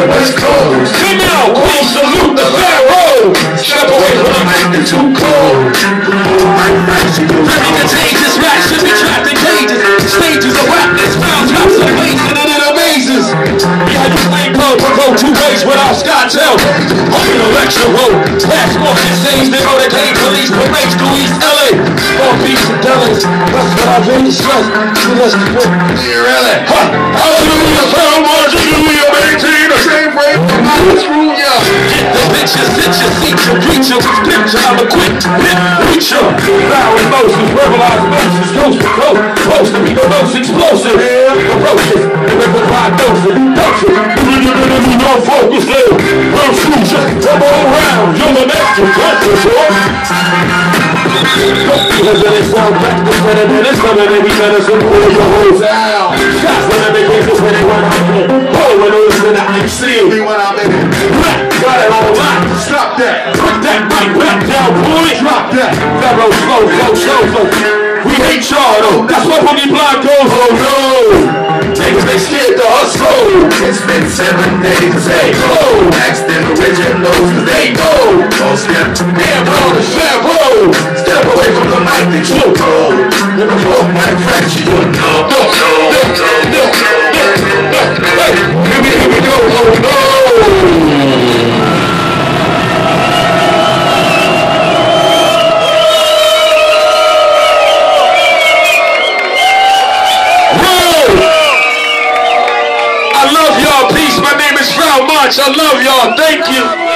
West Coast. Come out, we salute the Pharaoh. Step away from the mic, they're too cold. Very contagious rap should be trapped in cages. Stages of rapness, found drops of waste and it amazes. Yeah, you ain't blood, but go 2 ways without Scotch L. On the election road, past Morgan stage, they go to Dade Police Parades to East LA. All beats and delis, that's what I really stress. You let's put really. Hallelujah, found margin, hallelujah, maintain the same way. Get the bitches, sit your seat, your preacher, picture, I'm a quick hit preacher. Loud emotions, verbalized emotions, coast to coast, close to be the most explosive, ferocious, irreverent doses, no focus there, real future, come all around, you're the next to because when it's all back, it's better than it's coming, and we better support your whole sound. Shots when I make it, just when they run out there. Oh, when they listen to I'm seeing me when I'm in it. Rap, got it all locked. Stop that. Put that mic back down, boy. Drop that. Pharaoh, slow. We hate y'all, though. That's why Boogie Block goes, oh no. Niggas, they scared to hustle. It's been 7 days, hey, go. Ask them originals, cause they go. Oh, step, damn, bro, the Pharaoh. Step away from the mic, they too cold. Never broke my fracture, you know. Here we go, oh no. I love y'all. Peace. My name is Frau March. I love y'all. Thank you.